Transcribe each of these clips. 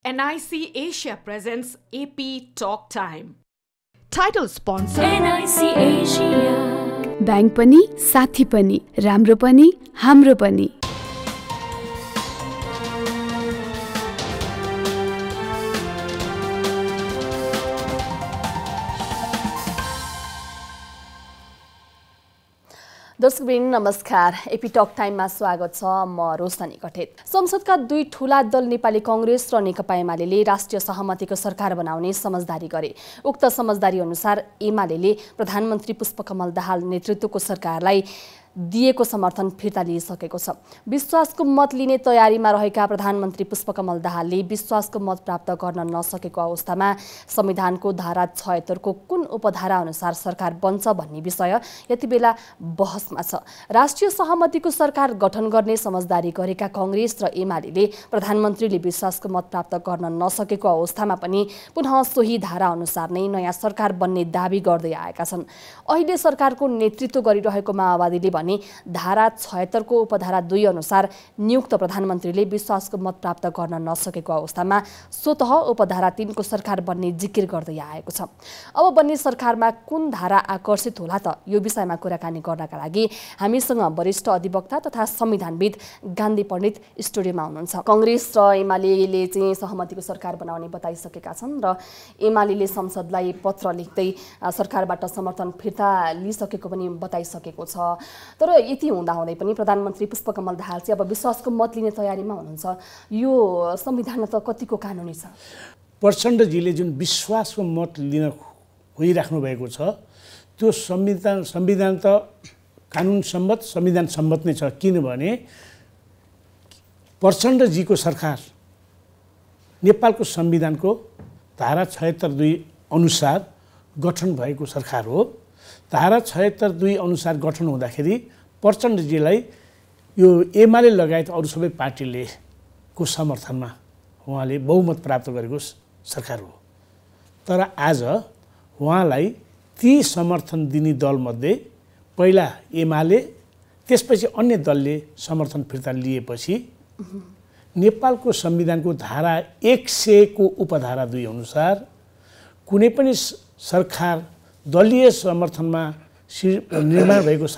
NIC Asia presents AP Talk Time. Title sponsor NIC Asia. Bank पनि साथी पनि राम्रो पनि हाम्रो पनि। दर्शकवृन्द नमस्कार। एपी टक टाइममा स्वागत छ। म रोशनी कठेत। संसदका दुई ठूला दल नेपाली कांग्रेस र नेकपा एमाले राष्ट्रिय सहमतिको सरकार बनाउने समझदारी गरे। उक्त समझदारी अनुसार एमाले प्रधानमन्त्री पुष्पकमल दाहाल नेतृत्वको सरकारलाई दिएको समर्थन फिर्ता लिइसकेको छ। विश्वासको मत लिने तयारीमा रहेका प्रधानमन्त्री पुष्पकमल दाहालले विश्वासको मत प्राप्त गर्न नसकेको अवस्थामा संविधानको धारा 76 को कुन उपधारा अनुसार सरकार बन्छ भन्ने विषय यति बेला बहसमा छ। राष्ट्रिय सहमतिको सरकार गठन गर्ने समझदारी गरेका कांग्रेस र एमाले प्रधानमन्त्रीले विश्वासको मत प्राप्त गर्न नसकेको अवस्थामा पनि पुनः सोही धारा अनुसार नै नयाँ सरकार बन्ने दाबी गर्दै आएका छन्। अहिले सरकारको नेतृत्व गरिरहेको माओवादीले धारा 76 को उपधारा 2 अनुसार नियुक्त प्रधानमन्त्रीले विश्वासको मत प्राप्त गर्न नसकेको अवस्थामा स्वतः उपधारा 3 को सरकार बन्ने जिकिर गर्दै आएको छ। अब बन्ने सरकारमा कुन धारा आकर्षित होला त, यो विषयमा कुराकानी गर्नका लागि हामीसँग वरिष्ठ अधिवक्ता तथा संविधानविद गान्धी पण्डित स्टुडियोमा हुनुहुन्छ। कांग्रेस र एमाले चाहिँ सहमतिको सरकार बनाउने बताइसकेका छन् र एमाले संसदलाई पत्र लेख्दै सरकारबाट समर्थन फिर्ता लिइसकेको पनि बताइसकेको छ। तर यति हुँदाहुँदै पनि प्रधानमन्त्री पुष्पकमल दाहाल चाहिँ अब विश्वासको मत लिने तयारीमा हुनुहुन्छ। यो संविधानमा त कतिको कानुनी छ? प्रचण्डजीले जुन विश्वासको मत लिन खोजिराख्नु भएको छ त्यो संविधान त कानुन सम्मत संविधान सम्मत नै छ। किनभने प्रचण्डजीको सरकार नेपालको संविधानको धारा 76(2) अनुसार गठन भएको सरकार हो। धारा 76(2) अनुसार गठन हुँदाखेरि प्रचण्डजीलाई यो एमाले लगायत अरू सबै पार्टीले को समर्थनमा उहाँले बहुमत प्राप्त गरेको सरकार हो। तर आज उहाँलाई ती समर्थन दिने दलमध्ये पहिला एमाले, त्यसपछि अन्य दलले समर्थन फिर्ता लिएपछि नेपालको संविधानको धारा 100 को उपधारा 2 अनुसार कुनै पनि सरकार दलीय समर्थनमा निर्माण भएको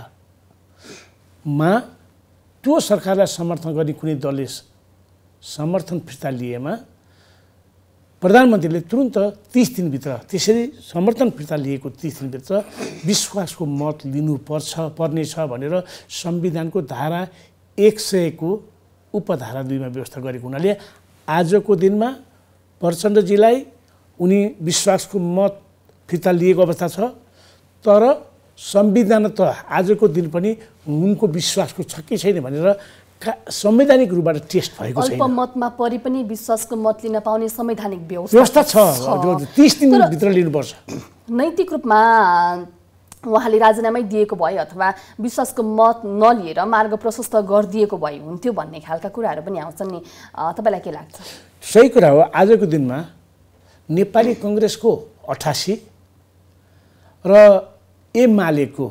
सरकारमा त्यो सरकारलाई समर्थन गर्ने कुनै दलले समर्थन फिर्ता लिएमा प्रधानमन्त्रीले तुरुन्त 30 दिनभित्र, त्यसरी समर्थन फिर्ता लिएको 30 दिनभित्र विश्वासको मत पर्नेछ भनेर संविधानको धारा 100 को उपधारा 2 मा व्यवस्था गरेको हुनाले आजको दिनमा प्रचण्डजीलाई उनी विश्वासको मत फिर्ता लिएको अवस्था छ। तर संविधान त आजको दिन पनि उनको विश्वासको छ कि छैन भनेर संवैधानिक रूपबाट टेस्ट भएको छैन। अल्पमतमा परि पनि विश्वासको मत लिन पाउने संवैधानिक व्यवस्था छ। 30 दिनभित्र लिनुपर्छ। नैतिक रूपमा उहाँले राजीनामै दिएको भए अथवा विश्वासको मत नलिएर मार्ग प्रशस्त गरिदिएको भए हुन्थ्यो भन्ने खालका कुराहरू पनि आउँछन् नि। तपाईँलाई के लाग्छ? सही कुरा हो। आजको दिनमा नेपाली कांग्रेसको 88 र एमालेको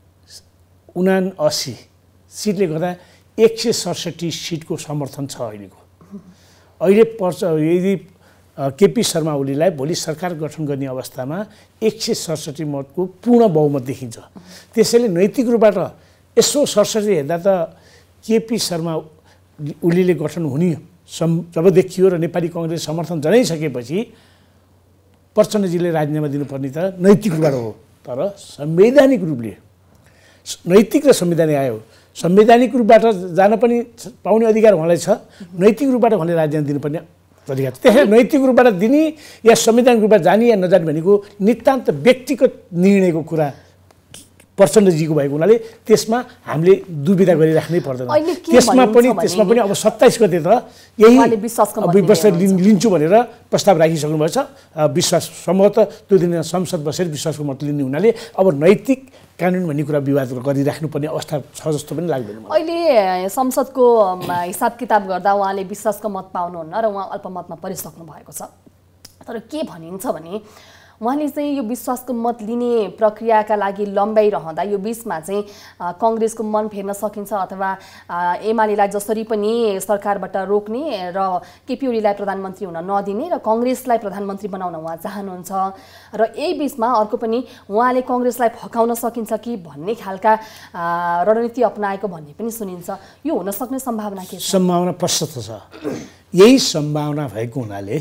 79 सिटले गर्दा 167 सिटको समर्थन छ अहिलेको। अहिले यदि केपी शर्मा ओलीलाई भोलि सरकार गठन गर्ने अवस्थामा 167 मतको पूर्ण बहुमत देखिन्छ। त्यसैले नैतिक रूपबाट यसो सरसरी हेर्दा त केपी शर्मा ओलीले गठन हुने जब देखियो र नेपाली कांग्रेस समर्थन जनाइसकेपछि प्रचण्डजीले राजीनामा दिनुपर्ने त नैतिक रूपबाट हो। तर संवैधानिक रूपले नैतिक र संवैधानिक आयो। संवैधानिक रूपबाट जान पनि पाउने अधिकार उहाँलाई छ, नैतिक रूपबाट उहाँले राजीनामा दिनुपर्ने अधिकार छ। त्यसैले नैतिक रूपबाट दिने या संवैधानिक रूपबाट जाने या नजाने भनेको नितान्त व्यक्तिगत निर्णयको कुरा प्रचण्डजीको भएको हुनाले त्यसमा हामीले दुविधा गरिराख्नै पर्दैन। त्यसमा पनि अब 27 गते त यही विश्वास लिन्छु भनेर प्रस्ताव राखिसक्नु भएको छ। विश्वास सम्भवतः त्यो दिन संसद बसेर विश्वासको मत लिने हुनाले अब नैतिक कानुन भन्ने कुरा विवाद गरिराख्नुपर्ने अवस्था छ जस्तो पनि लाग्दैन। अहिले संसदको हिसाब किताब गर्दा उहाँले विश्वासको मत पाउनुहुन्न र उहाँ अल्पमतमा परिसक्नु भएको छ। तर के भनिन्छ भने उहाँले चाहिँ यो विश्वासको मत लिने प्रक्रियाका लागि लम्बाइरहँदा यो बिचमा चाहिँ कांग्रेसको मन फेर्न सकिन्छ अथवा एमालेलाई जसरी पनि सरकारबाट रोक्ने र केपी ओलीलाई प्रधानमन्त्री हुन नदिने र कांग्रेसलाई प्रधानमन्त्री बनाउन उहाँ चाहनुहुन्छ र यही बिचमा अर्को पनि उहाँले कांग्रेसलाई फकाउन सकिन्छ कि भन्ने खालका रणनीति अपनाएको भन्ने पनि सुनिन्छ। यो हुन सक्ने सम्भावना के छ? सम्भावना प्रशस्त छ। यही सम्भावना भएको हुनाले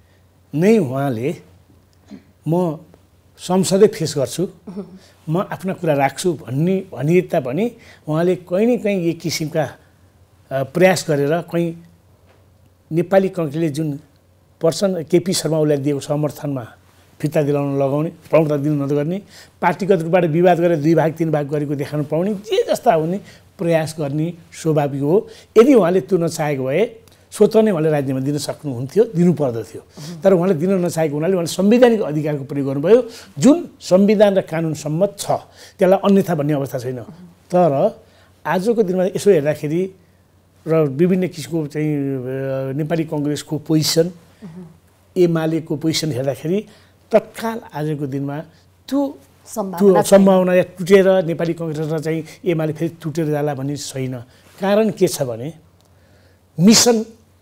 नै उहाँले म संसदै फेस गर्छु, म आफ्ना कुरा राख्छु भनिए तापनि उहाँले कहीँ न कहीँ एक किसिमका प्रयास गरेर कहीँ नेपाली कांग्रेसले जुन पर्सन केपी शर्मा ओलीलाई दिएको समर्थनमा फिर्ता दिलाउन लगाउने, प्रमुखता दिनु नगर्ने, पार्टीगत रूपबाट विवाद गरेर 2 भाग 3 भाग गरेको देखाउन पाउने, जे जस्ता हुने प्रयास गर्ने स्वाभाविक हो। यदि उहाँले त्यो नचाहेको भए स्वतः नै उहाँले राज्यमा दिन सक्नुहुन्थ्यो, दिनु पर्दथ्यो। तर उहाँले दिन नचाहेको हुनाले उहाँले संवैधानिक अधिकारको प्रयोग गर्नुभयो, जुन संविधान र कानुन सम्मत छ, त्यसलाई अन्यथा भन्ने अवस्था छैन। तर आजको दिनमा यसो हेर्दाखेरि र विभिन्न किसिमको चाहिँ नेपाली कांग्रेसको पोजिसन, एमालेको पोजिसन हेर्दाखेरि तत्काल आजको दिनमा त्यो सम्भावना टुटेर नेपाली कांग्रेस र चाहिँ एमाले फेरि टुटेर जाला भन्ने छैन। कारण के छ भने मिसन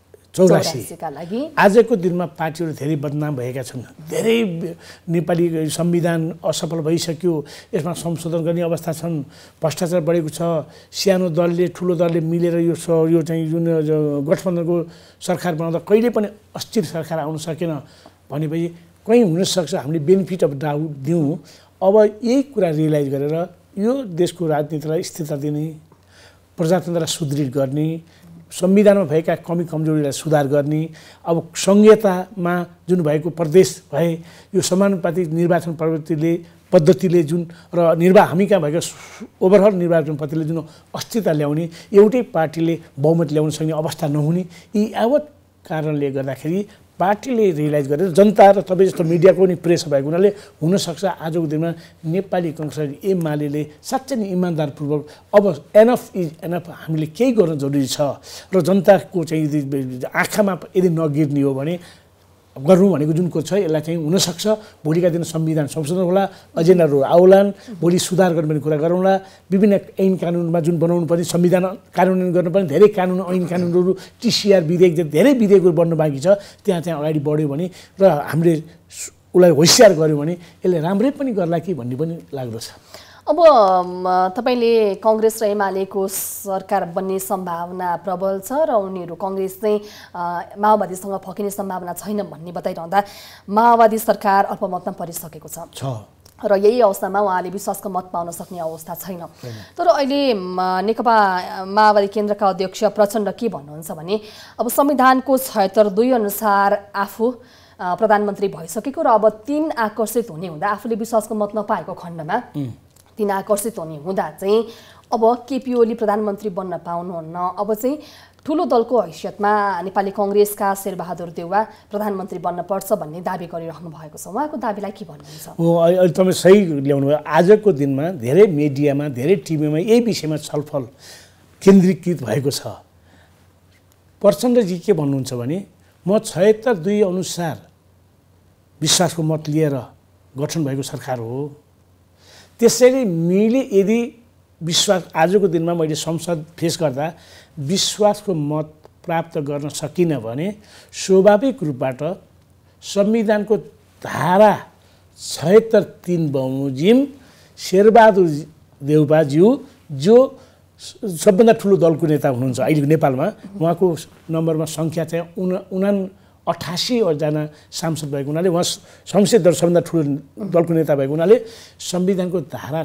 84 का लागि आजको दिनमा पार्टीहरू धेरै बदनाम भएका छन्। धेरै नेपाली संविधान असफल भइसक्यो, यसमा संशोधन गर्ने अवस्था छन्, भ्रष्टाचार बढेको छ, सानो दलले ठुलो दलले मिलेर यो चाहिँ जुन गठबन्धनको सरकार बनाउँदा कहिले पनि अस्थिर सरकार आउन सकेन भनेपछि कहीँ हुनसक्छ हामीले बेनिफिट अफ डाउट दिउँ। अब यही कुरा रियलाइज गरेर यो देशको राजनीतिलाई स्थिरता दिने, प्रजातन्त्रलाई सुदृढ गर्ने, संविधानमा भएका कमी कमजोरीलाई सुधार गर्ने, अब संघीयतामा जुन भएको प्रदेश भए यो समानुपातिक निर्वाचन पद्धतिले जुन र हामी कहाँ भएको ओभरअल निर्वाचन पद्धतिले जुन अस्थिरता ल्याउने, एउटै पार्टीले बहुमत ल्याउन सक्ने अवस्था नहुने, यी यावत कारणले गर्दाखेरि पार्टीले रियलाइज गरेर जनता र तपाईँ जस्तो मिडियाको पनि प्रेस भएको हुनाले हुनसक्छ आजको दिनमा नेपाली कांग्रेस एमाले साँच्चै नै इमान्दारपूर्वक अब एनफ इज एनफ, हामीले केही गर्न जरुरी छ र जनताको चाहिँ आँखामा यदि नगिर्ने हो भने गर्नु भनेको जुन को छ यसलाई चाहिँ हुनसक्छ भोलिका दिन संविधान संशोधन होला, एजेन्डाहरू आउलान्, भोलि सुधार गर्ने कुरा गरौँला, विभिन्न ऐन कानुनमा जुन बनाउनु पर्ने संविधान कार्यान्वयन गर्नुपर्ने धेरै कानुन ऐन कानुनहरू TCR विधेयक धेरै विधेयकहरू बन्नु बाँकी छ, त्यहाँ चाहिँ अगाडि बढ्यो भने र हामीले उसलाई होसियार गऱ्यो भने यसले राम्रै पनि गर्ला कि भन्ने पनि लाग्दछ। अब तपाईले कांग्रेस र एमालेको सरकार बन्ने सम्भावना प्रबल छ र उनीहरू कांग्रेस चाहिँ माओवादीसँग फकिने सम्भावना छैन भन्ने बताइरहँदा माओवादी सरकार अल्पमतमा परिसकेको छ र यही अवस्थामा उहाँले विश्वासको मत पाउन सक्ने अवस्था छैन। तर अहिले नेकपा माओवादी केन्द्रका अध्यक्ष प्रचण्ड के भन्नुहुन्छ भने अब संविधानको 76(2) अनुसार आफू प्रधानमन्त्री भइसकेको र अब 3 आकर्षित हुने हुँदा आफूले विश्वासको मत नपाएको खण्डमा 3 आकर्षित हुने हुँदा चाहिँ अब केपी ओली प्रधानमन्त्री बन्न पाउनुहुन्न, अब चाहिँ ठुलो दलको हैसियतमा नेपाली कांग्रेसका शेरबहादुर देउवा प्रधानमन्त्री बन्न पर्छ भन्ने दाबी गरिरहनु भएको छ। उहाँको दाबीलाई के भन्नुहुन्छ? अहिले तपाईँ सही ल्याउनु भयो। आजको दिनमा धेरै मिडियामा धेरै टिभीमा यही विषयमा छलफल केन्द्रीकृत भएको छ। प्रचण्डजी के भन्नुहुन्छ भने म 76(2) अनुसार विश्वासको मत लिएर गठन भएको सरकार हो, त्यसैले मैले यदि विश्वास आजको दिनमा मैले संसद फेस गर्दा विश्वासको मत प्राप्त गर्न सकिनँ भने स्वाभाविक रूपबाट संविधानको धारा 76(3) बमोजिम शेरबहादुर देउवाज्यू जो सबभन्दा ठुलो दलको नेता हुनुहुन्छ अहिले नेपालमा, उहाँको नम्बरमा सङ्ख्या चाहिँ 88 जना सांसद भएको हुनाले उहाँ संसदीय दल सबभन्दा ठुलो दलको नेता भएको हुनाले संविधानको धारा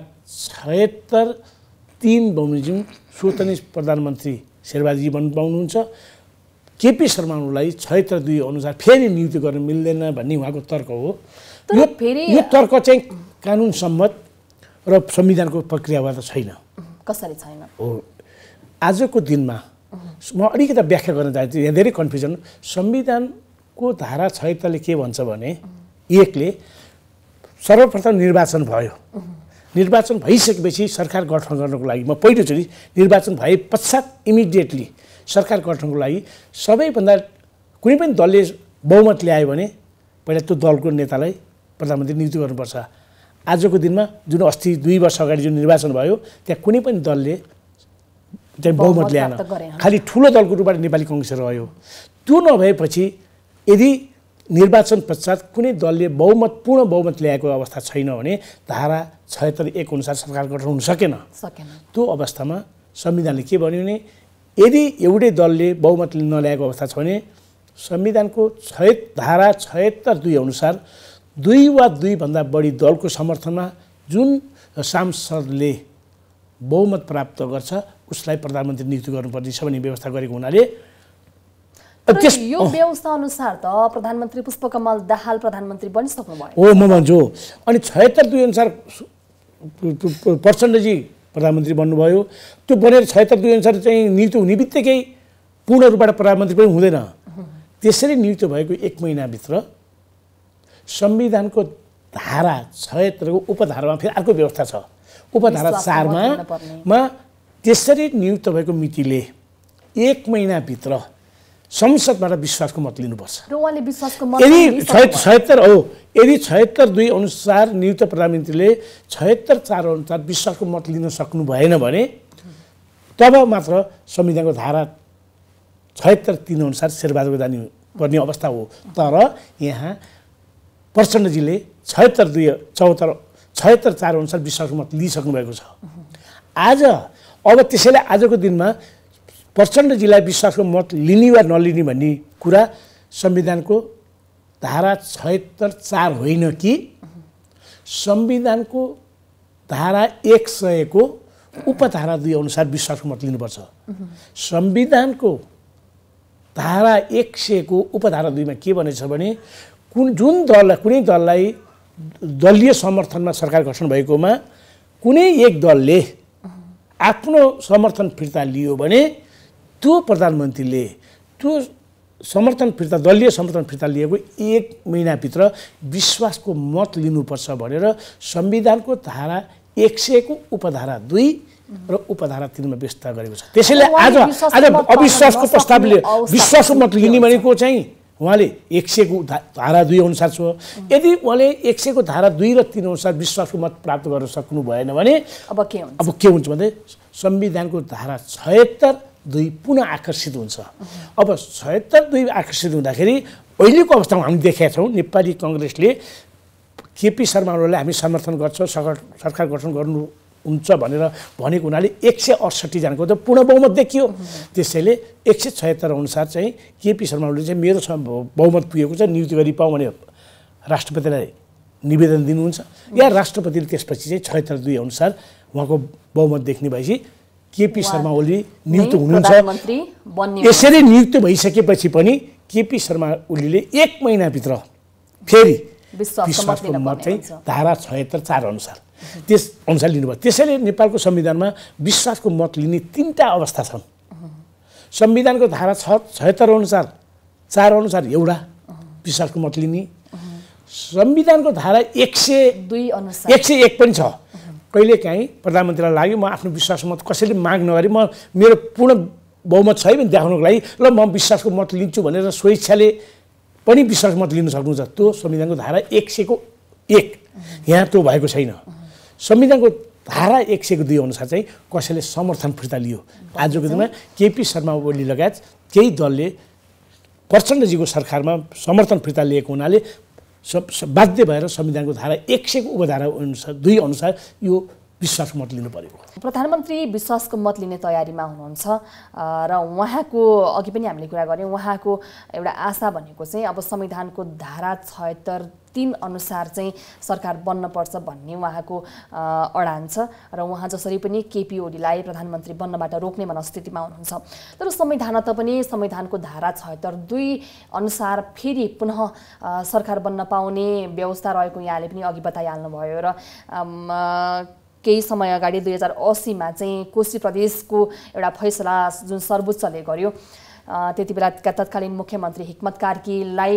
76(3) बमोजिम स्वतः नै प्रधानमन्त्री शेरबहादुरजी बन्न पाउनुहुन्छ। केपी शर्मा ओलीलाई 76(2) अनुसार फेरि नियुक्ति गर्न मिल्दैन भन्ने उहाँको तर्क हो। यो तर्क चाहिँ कानुन सम्मत र संविधानको प्रक्रियाबाट छैन। कसरी छैन? हो, आजको दिनमा म अलिकति व्याख्या गर्न चाहन्छु, यहाँ धेरै कन्फ्युजन। संविधानको धारा 76 ले के भन्छ भने 1 ले सर्वप्रथम निर्वाचन भयो, निर्वाचन भइसकेपछि सरकार गठन गर्नको लागि म पहिलोचोटि निर्वाचन भए पश्चात इमिडिएटली सरकार गठनको लागि सबैभन्दा कुनै पनि दलले बहुमत ल्यायो भने पहिला त्यो दलको नेतालाई प्रधानमन्त्री नियुक्ति गर्नुपर्छ। आजको दिनमा जुन अस्ति 2 वर्ष अगाडि जुन निर्वाचन भयो त्यहाँ कुनै पनि दलले चाहिँ बहुमत ल्याएन, खालि ठुलो दलको रूपबाट नेपाली कङ्ग्रेस रह्यो। त्यो नभएपछि यदि निर्वाचन पश्चात कुनै दलले पूर्ण बहुमत ल्याएको अवस्था छैन भने धारा 76(1) अनुसार सरकार गठन हुन सकेन। त्यो अवस्थामा संविधानले के भन्यो भने यदि एउटै दलले बहुमत नल्याएको अवस्था छ भने संविधानको धारा 76(2) अनुसार 2 वा 2 भन्दा बढी दलको समर्थनमा जुन सांसदले बहुमत प्राप्त गर्छ उसलाई प्रधानमन्त्री नियुक्ति गर्नुपर्नेछ भन्ने व्यवस्था गरेको हुनाले यो व्यवस्था अनुसार त प्रधानमन्त्री पुष्पकमल दाहाल प्रधानमन्त्री बनिसक्नु भयो। हो, म भन्छु। अनि 76(2) अनुसार प्रचण्डजी प्रधानमन्त्री बन्नुभयो। त्यो बनेर 76(2) अनुसार चाहिँ नियुक्ति हुने बित्तिकै पूर्ण रूपबाट प्रधानमन्त्री पनि हुँदैन। त्यसरी नियुक्त भएको 1 महिनाभित्र संविधानको धारा 76 को उपधारामा फेरि अर्को व्यवस्था छ। उपधारा 4 मा त्यसरी नियुक्त भएको मितिले 1 महिनाभित्र संसदबाट विश्वासको मत लिनुपर्छ। र उहाँले विश्वासको मत यदि 76(2) अनुसार नियुक्त प्रधानमन्त्रीले 76(4) अनुसार विश्वासको मत लिन सक्नु भएन भने तब मात्र संविधानको धारा 76(3) अनुसार शेरबहादुर जानु पर्ने अवस्था हो। तर यहाँ प्रचण्डजीले 76(4) अनुसार विश्वासको मत लिइसक्नु भएको छ। अब त्यसैले आजको दिनमा प्रचण्डजीलाई विश्वासको मत लिने वा नलिने भन्ने कुरा संविधानको धारा 76(4) होइन कि संविधानको धारा 100 को उपधारा 2 अनुसार विश्वासको मत लिनुपर्छ। संविधानको धारा 100 को उपधारा 2 मा के भनेछ भने कुनै दललाई दलीय समर्थनमा सरकार गठन भएकोमा कुनै एक दलले आफ्नो समर्थन फिर्ता लियो भने त्यो प्रधानमन्त्रीले त्यो दलीय समर्थन फिर्ता लिएको 1 महिनाभित्र विश्वासको मत लिनुपर्छ भनेर संविधानको धारा 100 को उपधारा 2 र उपधारा 3 मा व्यवस्था गरेको छ। त्यसैले आज अविश्वासको प्रस्तावले विश्वासको मत लिने भनेको चाहिँ उहाँले 100 को धारा 2 अनुसार छ। यदि उहाँले 100 को धारा 2 र 3 अनुसार विश्वासको मत प्राप्त गर्न सक्नु भएन भने अब के हुन्छ भने संविधानको धारा 76(2) पुनः आकर्षित हुन्छ। अब 76(2) आकर्षित हुँदाखेरि अहिलेको अवस्थामा हामी देखेका छौँ नेपाली कङ्ग्रेसले केपी शर्मा ओलीलाई हामी समर्थन गर्छौँ, सरकार गठन गर्नुहुन्छ भनेर भनेको हुनाले 168 जनाको त पूर्ण बहुमत देखियो। त्यसैले 176 अनुसार चाहिँ केपी शर्मा ओलीले चाहिँ मेरो बहुमत पुगेको छ, नियुक्ति गरी पाऊँ भने राष्ट्रपतिलाई निवेदन दिनुहुन्छ या राष्ट्रपतिले त्यसपछि चाहिँ 76(2) अनुसार उहाँको बहुमत देख्ने भएपछि केपी शर्मा ओली नियुक्त हुनुहुन्छ। यसरी नियुक्त भइसकेपछि पनि केपी शर्मा ओलीले 1 महिनाभित्र फेरि विश्वासको मत चाहिँ धारा 76(4) अनुसार त्यस अनुसार लिनुभयो। त्यसैले नेपालको संविधानमा विश्वासको मत लिने 3टा अवस्था छन्। संविधानको धारा 76 अनुसार 4 अनुसार एउटा विश्वासको मत लिने, संविधानको धारा 102 अनुसार 101 पनि छ। कहिलेकाहीँ प्रधानमन्त्रीलाई लाग्यो म आफ्नो विश्वासको मत कसैले माग नगरी मेरो पूर्ण बहुमत छ है भने देखाउनको लागि ल म विश्वासको मत लिन्छु भनेर स्वेच्छाले पनि विश्वासको मत लिन सक्नुहुन्छ। त्यो संविधानको धारा 100 को 1 यहाँ त्यो भएको छैन। संविधानको धारा 100 को 2 अनुसार चाहिँ कसैले समर्थन फिर्ता लियो। आजको दिनमा केपी शर्मा ओली लगायत केही दलले प्रचण्डजीको सरकारमा समर्थन फिर्ता लिएको हुनाले बाध्य भएर संविधानको धारा 100 को उपधारा 2 अनुसार यो विश्वासको मत लिनु पर्यो। प्रधानमन्त्री विश्वासको मत लिने तयारीमा हुनुहुन्छ र उहाँको अघि पनि हामीले कुरा गऱ्यौँ उहाँको एउटा आशा भनेको चाहिँ अब संविधानको धारा 76(3) अनुसार चाहिँ सरकार बन्नपर्छ भन्ने उहाँको अडान छ र उहाँ जसरी पनि केपी ओलीलाई प्रधानमन्त्री बन्नबाट रोक्ने मनस्थितिमा हुनुहुन्छ। तर संविधानत पनि संविधानको धारा 76(2) अनुसार फेरि पुनः सरकार बन्न पाउने व्यवस्था रहेको यहाँले पनि अघि बताइहाल्नु भयो र केही समय अगाडि 2080 मा चाहिँ कोशी प्रदेशको एउटा फैसला जुन सर्वोच्चले गर्यो त्यति बेलाका तत्कालीन मुख्यमन्त्री हिक्मत कार्कीलाई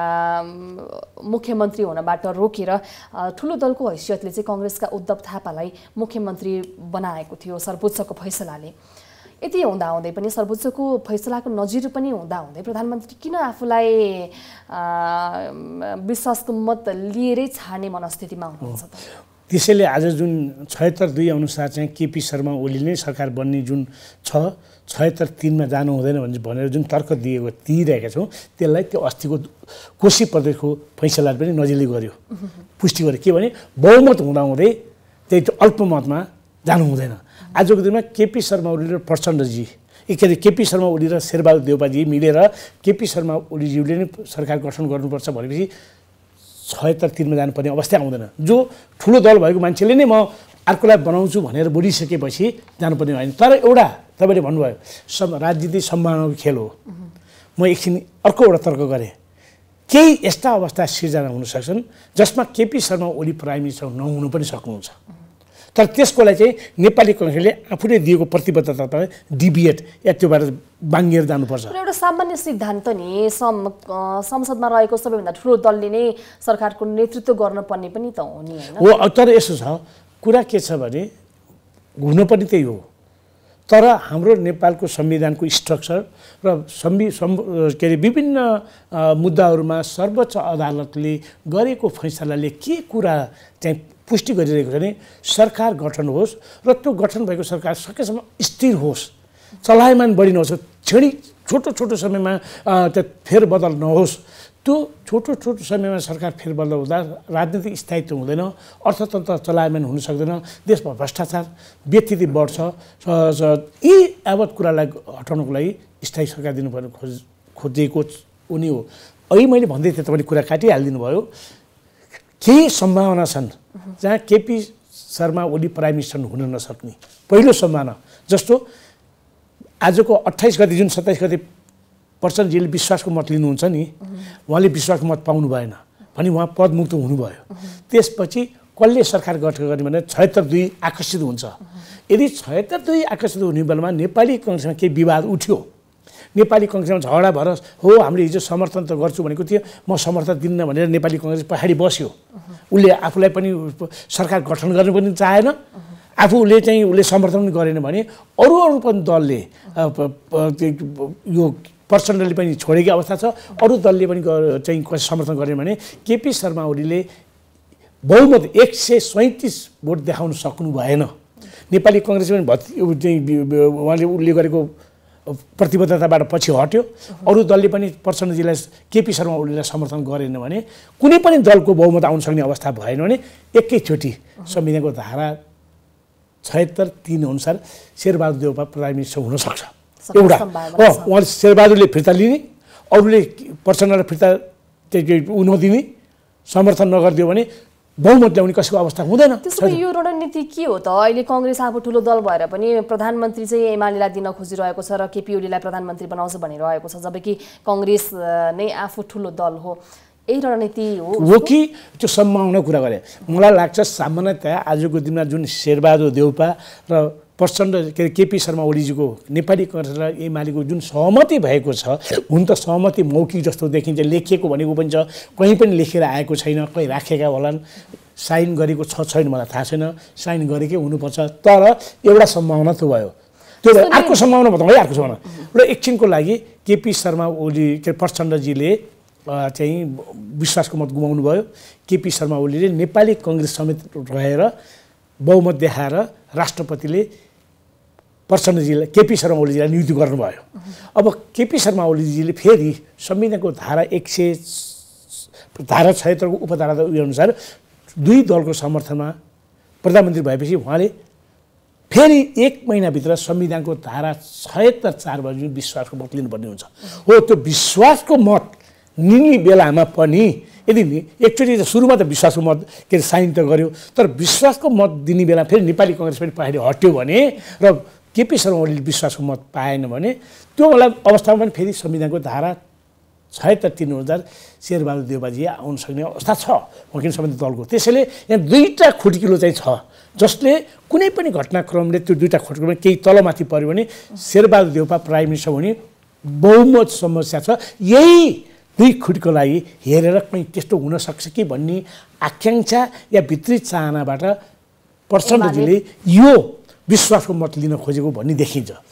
मुख्यमन्त्री हुनबाट रोकेर ठुलो दलको हैसियतले चाहिँ कांग्रेसका उद्धव थापालाई मुख्यमन्त्री बनाएको थियो सर्वोच्चको फैसलाले। यति हुँदाहुँदै पनि सर्वोच्चको फैसलाको नजिर पनि हुँदाहुँदै प्रधानमन्त्री किन आफूलाई विश्वासको मत लिएरै छाड्ने मनस्थितिमा हुनुहुन्छ त? त्यसैले आज जुन 76-2 अनुसार चाहिँ केपी शर्मा ओली नै सरकार बन्ने जुन छ 76-3 मा जानु हुँदैन भनेर जुन तर्क दिइरहेका छौँ त्यसलाई त्यो अस्तिको कोशी प्रदेशको फैसलाले पनि नजिले गर्यो, पुष्टि गर्यो। के भने बहुमत हुँदाहुँदै त्यही अल्पमतमा जानु हुँदैन। आजको दिनमा केपी शर्मा ओली र प्रचण्डजी के अरे केपी शर्मा ओली र शेरबहादुर देउपाजी मिलेर केपी शर्मा ओलीज्यूले नै सरकार गठन गर्नुपर्छ भनेपछि 76-3 मा जानुपर्ने अवस्था आउँदैन। जो ठुलो दल भएको मान्छेले नै म अर्कोलाई बनाउँछु भनेर बोलिसकेपछि जानुपर्ने होइन। तर एउटा तपाईँले भन्नुभयो राजनीति सम्भावनाको खेल हो। म एकछिन अर्को एउटा तर्क गरेँ, केही यस्ता अवस्था सिर्जना हुन सक्छन् जसमा केपी शर्मा ओली प्राइम मिनिस्टर नहुनु पनि सक्नुहुन्छ। तर त्यसको लागि चाहिँ नेपाली कङ्ग्रेसले आफूले दिएको प्रतिबद्धता डिभिएट या त्योबाट बाङ्गिएर जानुपर्छ। एउटा सामान्य सिद्धान्त नि संसदमा रहेको सबैभन्दा ठुलो दलले नै सरकारको नेतृत्व गर्नुपर्ने पनि त हो नि हैन? हो, तर यसो छ, कुरा के छ भने हुन पनि त्यही हो। तर हाम्रो नेपालको संविधानको स्ट्रक्चर र के अरे विभिन्न मुद्दाहरूमा सर्वोच्च अदालतले गरेको फैसलाले के कुरा चाहिँ पुष्टि गरिरहेको छ भने सरकार गठन होस् र त्यो गठन भएको सरकार सकेसम्म स्थिर होस्, चलायमान बढी नहोस्, छोटो समयमा त्यो फेरबदल नहोस्। त्यो छोटो समयमा सरकार फेरबदल हुँदा राजनीतिक स्थायित्व हुँदैन, अर्थतन्त्र चलायमान हुन सक्दैन, देशमा भ्रष्टाचार व्यथिति बढ्छ। यी यावत कुरालाई हटाउनको लागि स्थायी सरकार दिनुपर्ने खोजेको उनी हो। अहिले मैले भन्दै थिएँ, तपाईँले कुरा काटिहालिदिनु भयो। केही सम्भावना छन् जहाँ केपी शर्मा ओली प्राइम मिनिस्टर हुन नसक्ने। पहिलो सम्भावना जस्तो आजको 28 गते जुन 27 गते प्रचण्डजीले विश्वासको मत लिनुहुन्छ नि, उहाँले विश्वासको मत पाउनु भएन भने उहाँ पदमुक्त हुनुभयो। त्यसपछि कसले सरकार गठन गर्ने भने 76-2 आकर्षित हुन्छ। यदि 76-2 आकर्षित हुने बेलामा नेपाली कङ्ग्रेसमा केही विवाद उठ्यो, नेपाली कङ्ग्रेसमा झगडा भएर हो हामीले हिजो समर्थन त गर्छु भनेको थियो, म समर्थन दिन्न भनेर नेपाली कङ्ग्रेस पछाडि बस्यो। उसले आफूलाई पनि सरकार गठन गर्नु पनि चाहेन, आफूले चाहिँ उसले समर्थन पनि गरेन भने अरू पनि दलले यो प्रचण्डले पनि छोडेको अवस्था छ, अरू दलले पनि चाहिँ समर्थन गरेन भने केपी शर्मा ओलीले बहुमत 137 भोट देखाउन सक्नु भएन। नेपाली कङ्ग्रेस पनि उहाँले उसले गरेको प्रतिबद्धताबाट पछि हट्यो, अरू दलले पनि प्रचण्डजीलाई केपी शर्मा ओलीलाई समर्थन गरेन भने कुनै पनि दलको बहुमत आउन सक्ने अवस्था भएन भने एकैचोटि संविधानको धारा 76-3 अनुसार शेरबहादुर देउपा प्राइम मिनिस्टर हुन सक्छ। एउटा उहाँले शेरबहादुरले फिर्ता लिने, अरूले प्रचण्डलाई फिर्ता नदिने, समर्थन नगरिदियो भने बहुमत ल्याउने कसैको अवस्था हुँदैन। त्यसको यो रणनीति के हो त? अहिले कङ्ग्रेस आफू ठुलो दल भएर पनि प्रधानमन्त्री चाहिँ एमालेलाई दिन खोजिरहेको छ र केपी ओलीलाई प्रधानमन्त्री बनाउँछ भनिरहेको छ, जबकि कङ्ग्रेस नै आफू ठुलो दल हो। यही रणनीति हो कि त्यो सम्भावना कुरा गरे? मलाई लाग्छ सामान्यतया आजको दिनमा जुन शेरबहादुर देउपा र प्रचण्ड के अरे केपी शर्मा ओलीजीको नेपाली कङ्ग्रेस र एमालेको जुन सहमति भएको छ, हुन त सहमति मौखिक जस्तो देखिन्छ, लेखिएको भनेको पनि छ, कहीँ पनि लेखेर आएको छैन, कहीँ राखेका होलान्, साइन गरेको छ छैन मलाई थाहा छैन, साइन गरेकै हुनुपर्छ। तर एउटा सम्भावना त भयो, त्यो अर्को सम्भावना बताउँ है। अर्को सम्भावना र एकछिनको लागि केपी शर्मा ओली के प्रचण्डजीले चाहिँ विश्वासको मत गुमाउनु भयो। केपी शर्मा ओलीले नेपाली कङ्ग्रेस समेत रहेर बहुमत देखाएर राष्ट्रपतिले प्रचण्डजीलाई केपी शर्मा ओलीजीलाई नियुक्ति गर्नुभयो। अब केपी शर्मा ओलीजीले फेरि संविधानको धारा 76 को उपधारा अनुसार दुई दलको समर्थनमा प्रधानमन्त्री भएपछि उहाँले फेरि 1 महिनाभित्र संविधानको धारा 76(4) बाट विश्वासको मत लिनुपर्ने हुन्छ। हो, त्यो विश्वासको मत लिने बेलामा पनि यदि एकचोटि सुरुमा त विश्वासको मत के साइन त गर्यो, तर विश्वासको मत दिने बेला फेरि नेपाली कङ्ग्रेस पनि पछाडि हट्यो भने र केपी शर्मा ओलीले विश्वासको मत पाएन भने त्यो अवस्थामा पनि फेरि संविधानको धारा 76(3) अनुसार शेरबहादुर देउपाजी आउन सक्ने अवस्था छ वकिल सम्बन्धित दलको। त्यसैले यहाँ दुईटा खुड्किलो चाहिँ छ, जसले कुनै पनि घटनाक्रमले त्यो दुईटा खुड्किलोमा केही तलमाथि पर्यो भने शेरबहादुर देउपा प्राइम मिनिस्टर हुने बहुमत समस्या छ। यही दुई खुड्को लागि हेरेर कहीँ त्यस्तो हुन सक्छ कि भन्ने आकाङ्क्षा या भित्री चाहनाबाट प्रचण्डजीले यो विश्वासको मत लिन खोजेको भन्ने देखिन्छ।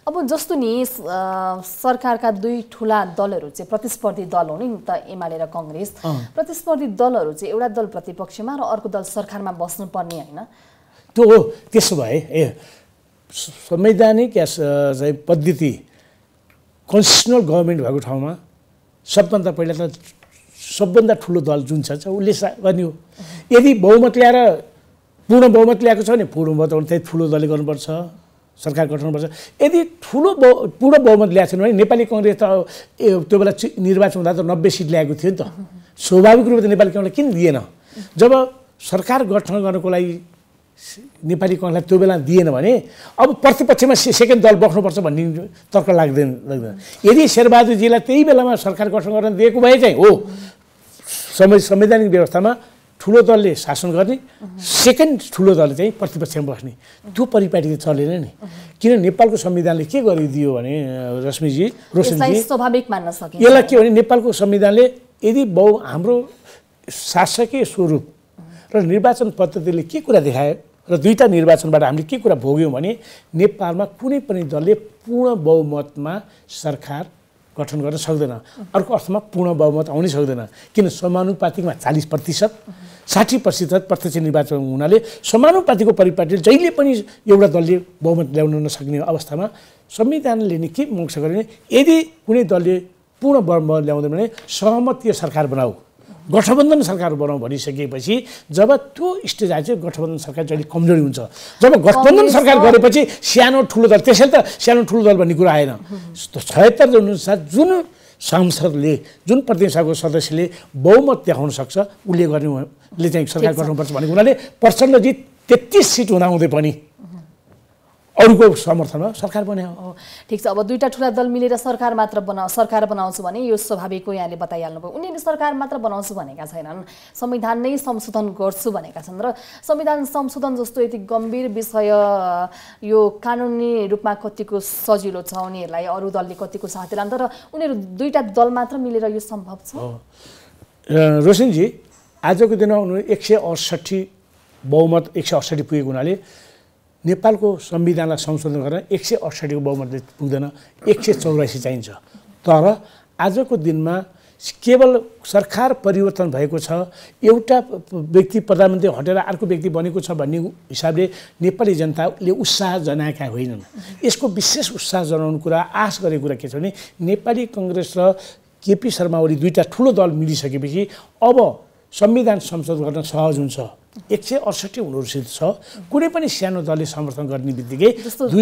अब जस्तो नि सरकारका दुई ठुला दलहरू चाहिँ प्रतिस्पर्धी दल हुन् नि त एमाले र कङ्ग्रेस प्रतिस्पर्धी दलहरू चाहिँ एउटा दल प्रतिपक्षमा र अर्को दल सरकारमा बस्नुपर्ने होइन त्यो हो त्यसो भए संवैधानिक या चाहिँ पद्धति कन्स्टिट्युसनल गभर्मेन्ट भएको ठाउँमा सबभन्दा पहिला त सबभन्दा ठुलो दल जुन छ उसले गर्ने हो यदि बहुमत ल्याएर पूर्ण बहुमत ल्याएको छ भने पूर्ण बहुमत त्यही ठुलो दलले गर्नुपर्छ सरकार गठन गर्नुपर्छ यदि पूर्ण बहुमत ल्याएको छैन भने नेपाली कङ्ग्रेस त त्यो बेला निर्वाचन हुँदा त 90 सिट ल्याएको थियो नि त स्वाभाविक रूपले नेपाली कङ्ग्रेसले किन दिएन जब सरकार गठन गर्नको लागि नेपाली कङ्ग्रेसलाई त्यो बेला दिएन भने अब प्रतिपक्षमा सेकेन्ड दल बस्नुपर्छ भन्ने तर्क लाग्दैन यदि शेरबहादुरजीलाई त्यही बेलामा सरकार गठन गर्न दिएको भए चाहिँ हो संवैधानिक व्यवस्थामा ठुलो दलले शासन गर्ने सेकेन्ड ठुलो दलले चाहिँ प्रतिपक्षमा बस्ने त्यो परिपाटी चलेन नि किन नेपालको संविधानले के गरिदियो भने रोशनजी स्वाभाविक मान्न सकिन्छ यसलाई के भने नेपालको संविधानले यदि हाम्रो शासकीय स्वरूप र निर्वाचन पद्धतिले के कुरा देखायो र दुईटा निर्वाचनबाट हामीले के कुरा भोग्यौँ भने नेपालमा कुनै पनि दलले पूर्ण बहुमतमा सरकार गठन गर्न सक्दैन अर्को अर्थमा पूर्ण बहुमत आउनै सक्दैन किन समानुपातिकमा 40% 60% प्रत्यक्ष निर्वाचन हुनाले समानुपातिको परिपाटीले जहिले पनि एउटा दलले बहुमत ल्याउन नसक्ने अवस्थामा संविधानले नि के मोक्ष गर्ने यदि कुनै दलले पूर्ण बहुमत ल्याउँदैन भने सहमतीय सरकार बनाऊ गठबन्धन सरकार बनाऊ भनिसकेपछि जब त्यो स्टेज आएपछि गठबन्धन सरकार जहिले कमजोरी हुन्छ जब गठबन्धन सरकार गरेपछि सानो ठुलो दल त्यसैले त सानो ठुलो दल भन्ने कुरा आएन 76 अनुसार जुन सांसदले जुन प्रतिनिधि सभाको सदस्यले बहुमत देखाउन सक्छ उसले गर्नेले चाहिँ सरकार गठनुपर्छ भनेको हुनाले प्रचण्डजी 33 सिट हुँदाहुँदै पनि अरूको समर्थनमा सरकार बनायो ठिक छ अब दुईटा ठुला दल मिलेर सरकार बनाउँछु भने यो स्वाभाविक हो यहाँले बताइहाल्नु भयो उनीहरूले सरकार मात्र बनाउँछु भनेका छैनन् संविधान नै संशोधन गर्छु भनेका छन् र संविधान संशोधन जस्तो यति गम्भीर विषय यो कानुनी रूपमा कतिको सजिलो छ उनीहरूलाई अरू दलले कतिको साथ दिलान् तर उनीहरू दुईटा दल मात्र मिलेर यो सम्भव छ रोशनजी आजको दिनमा उनीहरू 168 बहुमत 168 पुगेको हुनाले नेपालको संविधानलाई संशोधन गर्न 168 को बहुमतले पुग्दैन 184 चाहिन्छ तर आजको दिनमा केवल सरकार परिवर्तन भएको छ एउटा व्यक्ति प्रधानमन्त्री हटेर अर्को व्यक्ति बनेको छ भन्ने हिसाबले नेपाली जनताले उत्साह जनाएका होइनन् यसको विशेष उत्साह जनाउने कुरा आश गरेको कुरा के छ भने नेपाली कङ्ग्रेस र केपी शर्मा ओली दुईटा ठुलो दल मिलिसकेपछि अब संविधान संशोधन गर्न सहज हुन्छ 168 हुनुसित छ कुनै पनि सानो दलले समर्थन गर्ने बित्तिकै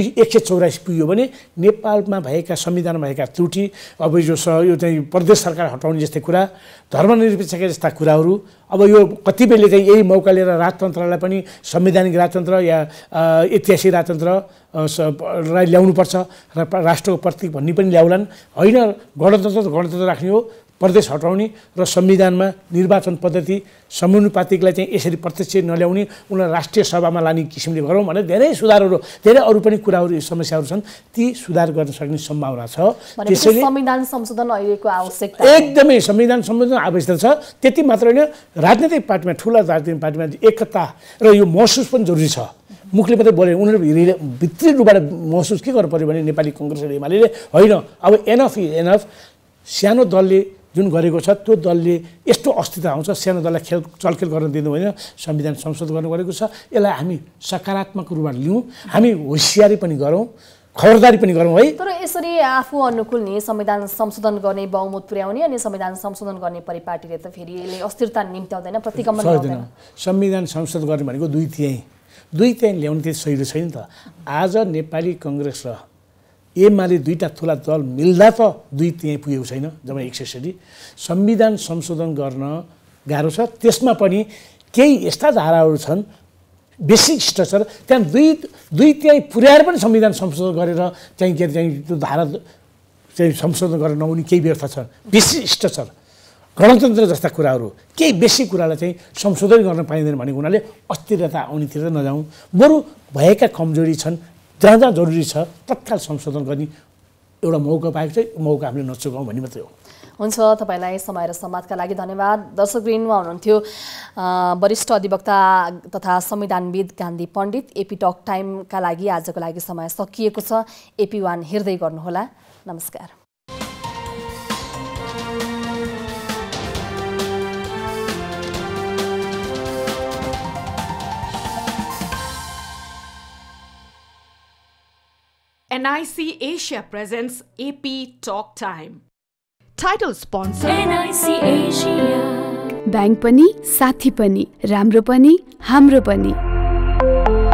184 पुग्यो भने नेपालमा भएका संविधानमा भएका त्रुटि अब यो चाहिँ प्रदेश सरकार हटाउने जस्तै कुरा धर्मनिरपेक्षता जस्ता कुराहरू अब यो कतिपयले चाहिँ यही मौका लिएर राजतन्त्रलाई पनि संवैधानिक राजतन्त्र या ऐतिहासिक राजतन्त्रलाई ल्याउनुपर्छ र राष्ट्रको प्रतीक भन्ने पनि ल्याउलान् होइन गणतन्त्र राख्ने हो प्रदेश हटाउने र संविधानमा निर्वाचन पद्धति समानुपातिकलाई चाहिँ यसरी प्रत्यक्ष नल्याउने उनीलाई राष्ट्रिय सभामा लाने किसिमले गरौँ भने धेरै सुधारहरू धेरै अरू पनि कुराहरू समस्याहरू छन् ती सुधार गर्न सक्ने सम्भावना छ त्यसैले संविधान संशोधन अहिलेको आवश्यकता एकदमै संविधान संशोधन आवश्यकता छ त्यति मात्र होइन राजनीतिक पार्टीमा ठुला राजनीतिक पार्टीमा एकता र यो महसुस पनि जरुरी छ मुखले मात्रै बोले उनीहरू भित्री रूपबाट महसुस के गर्नु पर्यो भने नेपाली कङ्ग्रेस र एमाले होइन अब एनफ इज एनफ सानो दलले जुन गरेको छ त्यो दलले यस्तो अस्तित्व आउँछ सानो दललाई चलखेल गर्न दिनु होइन संविधान संशोधन गर्नु गरेको छ यसलाई हामी सकारात्मक रूपमा लियौँ हामी होसियारी पनि गरौँ खबरदारी पनि गरौँ है तर यसरी आफू अनुकूल नि संविधान संशोधन गर्ने बहुमत पुर्याउने अनि संविधान संशोधन गर्ने परिपाटीले त फेरि यसले अस्थिरता निम्त्याउँदैन प्रतिगमन गर्दैन संविधान संशोधन गर्ने भनेको दुई तिहाई ल्याउनु त्यति सही छैन त आज नेपाली कङ्ग्रेस र एमाले दुईटा ठुला दल मिल्दा त दुई तिहाई पुगेको छैन जम्मा 160 संविधान संशोधन गर्न गाह्रो छ त्यसमा पनि केही यस्ता धाराहरू छन् बेसिक स्ट्रक्चर त्यहाँ दुई तिहाई पुर्याएर पनि संविधान संशोधन गरेर चाहिँ के चाहिँ त्यो धारा चाहिँ संशोधन गरेर नहुने केही व्यवस्था छ बेसिक स्ट्रक्चर गणतन्त्र जस्ता कुराहरू केही बेसिक कुरालाई चाहिँ संशोधन गर्न पाइँदैन भनेको हुनाले अस्थिरता आउनेतिर नजाउँ बरु भएका कमजोरी छन् जहाँ जहाँ जरुरी छ तत्काल संशोधन गर्ने एउटा मौका पाएको चाहिँ मौका हामीले नचुकाउँ भन्ने मात्रै हो हुन्छ, तपाईँलाई समय र संवादका लागि धन्यवाद। दर्शकवृन्द, उहाँ हुनुहुन्थ्यो वरिष्ठ अधिवक्ता तथा संविधानविद गान्धी पण्डित। एपी टक टाइमका लागि आजको लागि समय सकिएको छ। AP1 हेर्दै गर्नुहोला। नमस्कार। NIC Asia presents AP Talk Time. Title sponsor NIC Asia. Bank पनि साथी पनि राम्रो पनि हाम्रो पनि।